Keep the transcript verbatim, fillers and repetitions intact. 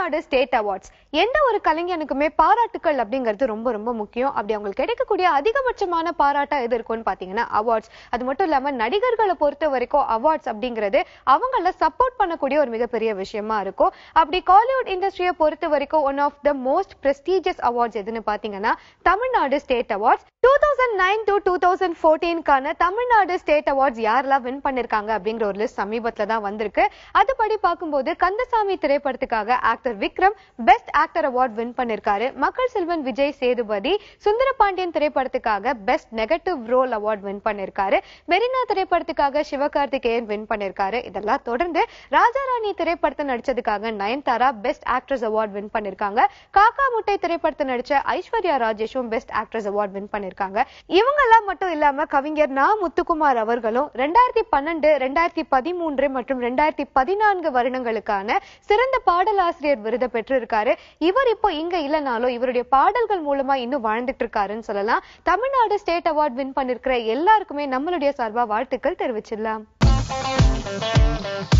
Tamil Nadu state awards. எந்த ஒரு கலைஞனுக்குமே பாராட்டுக்கள் அப்படிங்கிறது ரொம்ப ரொம்ப முக்கியம். அப்படி அவங்களுக்கு கிடைக்கக்கூடிய அதிகபட்சமான பாராட்டா எது இருக்கும்னு பாத்தீங்கன்னா அவார்ட்ஸ். அது மட்டும் இல்லாம நடிகர்களை பொறுத்த வரைக்கும் அவார்ட்ஸ் அப்படிங்கிறது அவங்கள சப்போர்ட் பண்ணக்கூடிய ஒரு மிகப்பெரிய விஷயமா இருக்கும். அப்படி காலிவுட் இண்டஸ்ட்ரியை பொறுத்த வரைக்கும் one of the most prestigious awards எதுன்னு பாத்தீங்கன்னா Tamil Nadu state awards. Two thousand nine to two thousand ஃபோர்டீன்கான தமிழ்நாடு ஸ்டேட் அவார்ட்ஸ் யாரெல்லாம் வின் பண்ணிருக்காங்க அப்படிங்கிற ஒரு லிஸ்ட் சமீபத்துல தான் வந்திருக்கு. அதுபடி பார்க்கும்போது கந்தசாமி திரைப்படத்துக்காக actor Vikram best actor award win பண்ணிருக்காரு. மக்கள் செல்வன் விஜய் சேதுபதி சுந்தரபாண்டியன் திரைப்படத்துக்காக best negative role award win பண்ணிருக்காரு. மெரினா திரைப்படத்துக்காக சிவகார்த்திகேயன் வின் பண்ணிருக்காரு. இதெல்லாம் தொடர்ந்து ராஜாராணி திரைப்படத்தை நடிச்சதுக்காக Nayanthara best actress award win பண்ணிருக்காங்க. காக்கா முட்டை திரைப்படத்தை நடிச்ச ஐஸ்வர்யா ராஜேஷும் பெஸ்ட் ஆக்ட்ரஸ் அவார்ட் வின் பண்ணிருக்காங்க. இவங்க எல்லாம் மட்டும் இல்லாம கவிஞர் நா முத்துக்குமார் அவர்களும் ரெண்டாயிரத்தி பன்னெண்டு ரெண்டாயிரத்தி பதிமூன்று மற்றும் ரெண்டாயிரத்தி பதினான்கு வருடங்களுக்கான சிறந்த பாடலாசிரியர் விருதை பெற்றிருக்காரு. இவர் இப்போ இங்க இல்லைனாலும் இவருடைய பாடல்கள் மூலமா இன்னும் வாழ்ந்துட்டு இருக்காருன்னு சொல்லலாம். தமிழ்நாடு ஸ்டேட் அவார்ட் வின் பண்ணிருக்கிற எல்லாருக்குமே நம்மளுடைய சார்பா வாழ்த்துக்கள் தெரிவிச்சிடலாம்.